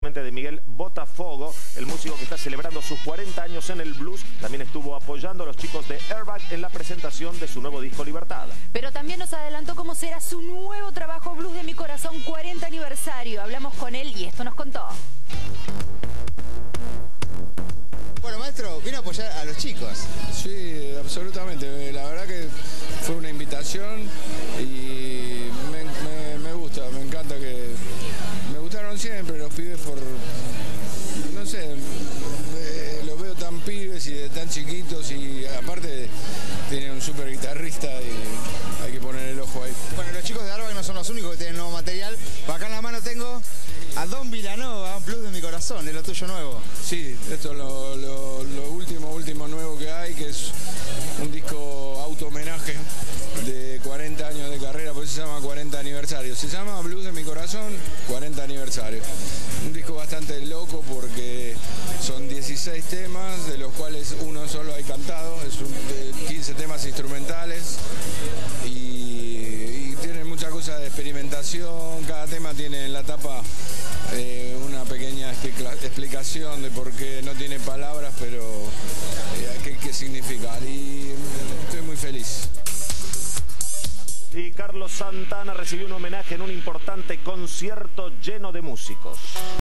De Miguel Botafogo, el músico que está celebrando sus 40 años en el blues, también estuvo apoyando a los chicos de Airbag en la presentación de su nuevo disco Libertad. Pero también nos adelantó cómo será su nuevo trabajo Blues de mi Corazón 40 aniversario. Hablamos con él y esto nos contó. Bueno, maestro, vino a apoyar a los chicos. Sí, absolutamente. La verdad que fue una invitación y me gusta, me encanta que... Me gustaron siempre los pibes por... No sé, los veo tan pibes y de tan chiquitos y aparte tienen un súper guitarrista y hay que poner el ojo ahí. Bueno, los chicos de Airbag no son los únicos que tienen nuevo material. Acá en la mano tengo a Don Vilanova, Blues de mi Corazón, es lo tuyo nuevo. Sí, esto es lo último nuevo que hay, que es un disco auto-homenaje de 40 años de carrera, por eso se llama 40 aniversario. Se llama Blues de mi Corazón, 40 aniversario. Un disco bastante loco porque son 16 temas, de los cuales uno solo hay cantado, es 15 temas instrumentales y tiene muchas cosas de experimentación. Cada tema tiene en la tapa una pequeña explicación de por qué no tiene palabras, pero qué significa. Y estoy muy feliz. Y Carlos Santana recibió un homenaje en un importante concierto lleno de músicos.